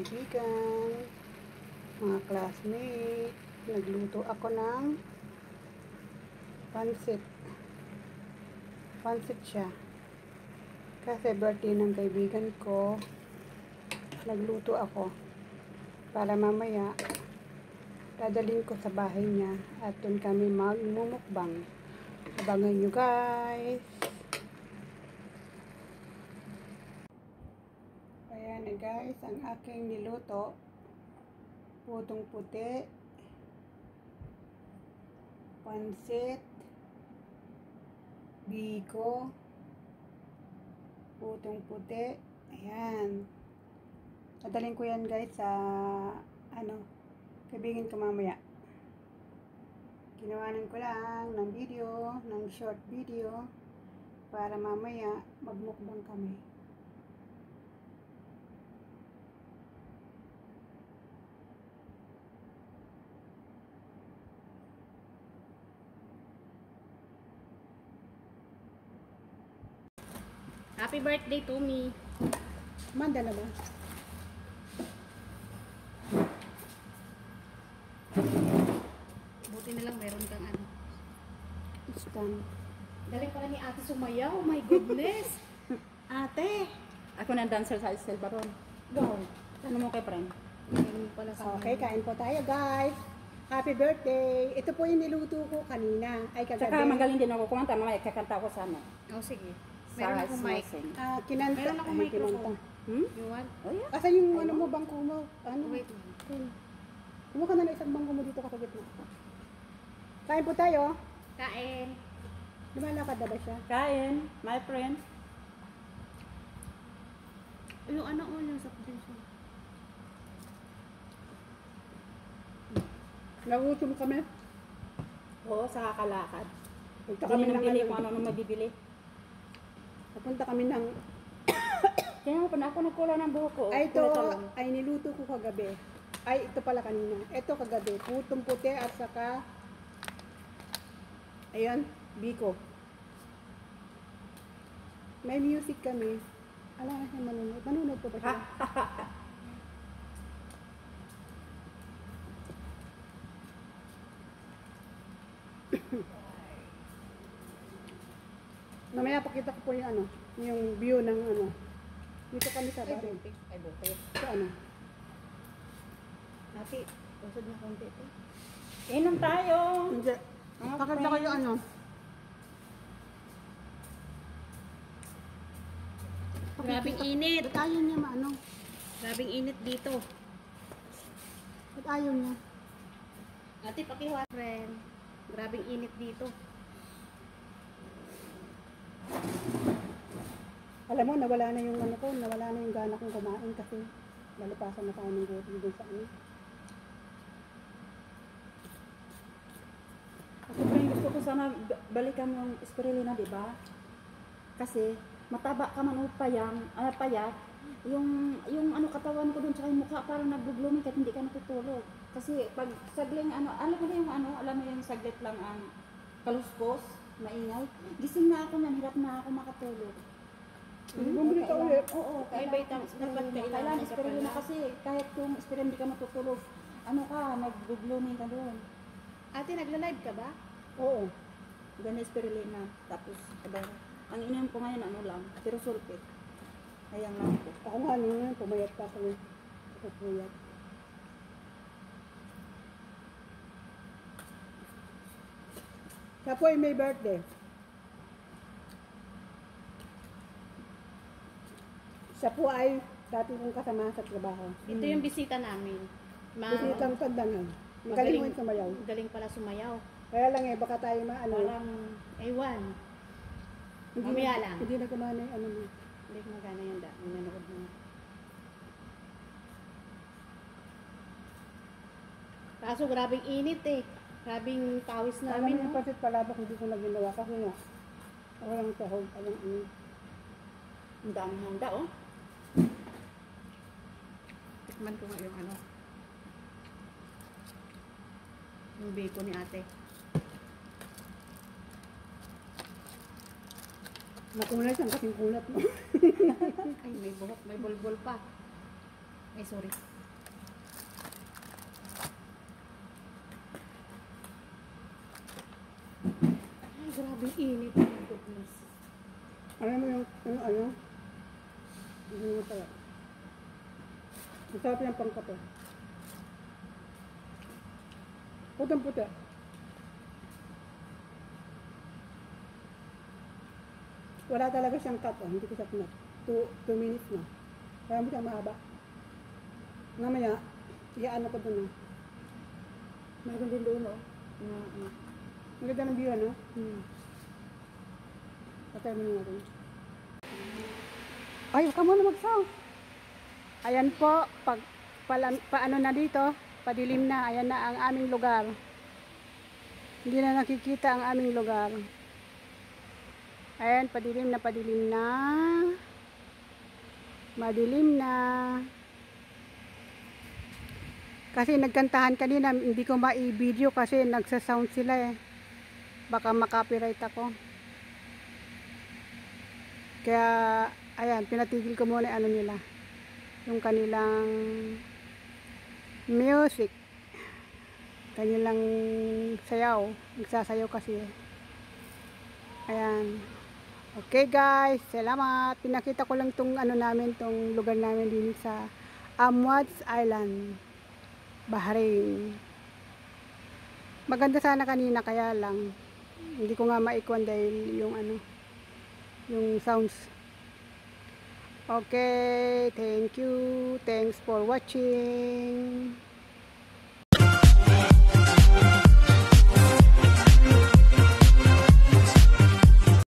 kaibigan, mga classmate, nagluto ako ng pansit. Pansit siya. Kasi birthday ng kaibigan ko, nagluto ako. Para mamaya, dadalhin ko sa bahay niya at doon kami magmumukbang. Abangan nyo guys! Ayan na guys, ang aking niluto. Putong puti, pansit, biko, putong puti. Ayan. Dadalhin ko yan guys sa kaibigan ko mamaya. Ginawanan ko lang ng video, ng short video para mamaya magmukbang kami. Happy birthday to me. Manda na ba? Buti na lang meron kang ano. Stand. Galing pala ni ate sumayaw. Oh my goodness. Ate. Ako na dancer sa Estel Baron. Go. Ano mo kay friend? Meron pala sa Okay, kain po tayo guys. Happy birthday. Ito po yung niluto ko kanina. Ay kagabi. Saka magaling din ako kumanta. Mamaya kakanta ko sa ano. Oh, sige. Sa Meron akong mic. sing. Kinanta. Meron akong Ay, microphone. Hmm? You want? Oh yeah. Asan yung ano mo, bangko mo? Ano? Wait. Kumuha ka na ng isang bangko mo dito sa gitna. Kain po tayo. Kain. Lumalakad na ba siya? Kain, my friend. Yung ano o yung sa potential. Nagutom kami. Oo, sa kakalakad. Punta kami ng Bili kung ano mabibili. Papunta kami ng Kaya nga pa na ako nagkula ng buhok ko. ay ito Kulay talong. ay niluto ko kagabi. Ay ito pala kanina. Ito kagabi, putong puti at saka ayan, biko. May music kami. Ala na siya manunod. Manunod po ba siya? Mamaya pakita ko po yung ano, yung view ng ano. Dito kami sa bahay. Ay, bukit. Sa ano? Ate, usod na konti ito. Inom tayo. Hindi. Mga Pakita ko yung ano. Grabing init. Ba't ayaw niya maano? Grabing init dito. Ba't ayaw niya? Ate, pakiwa. Friend. Grabing init dito. Alam mo, nawala na yung ano ko, nawala na yung gana kong kumain kasi nalipasan na tayo ng gutom dun sa ano. Ako pa yung gusto ko sana balikan yung spirulina, di ba? Kasi mataba ka man o payat, yung ano katawan ko dun sa mukha parang nagbublumi kahit hindi ka natutulog. Kasi pag sagling ano, alam mo yung saglit lang ang kaluskos, maingay. Gising na ako man, hirap na ako makatulog. Bumili ka ulit. Oo, May vitamins. Dapat kailangan kailangan spirulina kasi kahit kung spirulina hindi ka matutulog, ano ka, nagbublumi ka doon. Ate, nagla-live ka ba? Oo. Ganda spirulina. Tapos, ang ininom ko ngayon, ano lang, pero sulfate. Ayan lang po. Ako nga nung pumayat pa ako. Pupuyat. Siya po ay may birthday. Siya po ay dati kong kasama sa trabaho. Ito yung bisita namin. Bisitang pandangan. Magaling mo yung sumayaw. Galing pala sumayaw. Kaya lang baka tayo maano. Parang, ewan. Mamaya lang. Hindi na kumana yung ano mo. Hindi ko magana yung nanood mo. Kaso grabing init eh. Grabing pawis Alam namin. mo yung No? pasit palabok hindi ko na ginawa kasi nga. Walang sahog. Walang ano. Ang dami handa, oh. Tikman ko nga yung ano. Yung bacon ni ate. Makulay siyang kasing kulat mo. Ay, may buhok, may bulbul pa. Ay, sorry. Ay, grabe init. Oh my goodness. Alam mo yung, ano? Hindi mo pala. Masarap yung pangkape. Putang-puti. Wala talaga siyang cut, oh. Hindi ko siya pinat. 2 minutes na. Kaya mo siya mahaba. Namaya, iaan ako dun, oh. Meron din doon, oh. Ang ganda ng view, ano? Patay mo na natin. Ay, huwag ka muna mag-sound. Ayan po, paano na dito, padilim na. Ayan na ang aming lugar. Hindi na nakikita ang aming lugar. Ayan, padilim na, padilim na. Madilim na. Kasi nagkantahan kanina, hindi ko ma-video kasi nagsa-sound sila eh. Baka makopyright ako. Kaya, ayan, pinatigil ko muna ano nila. Yung kanilang music. Kanilang sayaw. Nagsasayaw kasi eh. Ayan. Okay guys, salamat. Pinakita ko lang tong ano namin, tong lugar namin din sa Amwats Island, Bahrain. Maganda sana kanina kaya lang hindi ko nga maikwan dahil yung ano, yung sounds. Okay, thank you. Thanks for watching.